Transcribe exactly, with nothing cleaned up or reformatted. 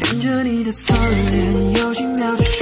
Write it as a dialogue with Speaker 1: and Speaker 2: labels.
Speaker 1: 看着你的侧脸，有几秒就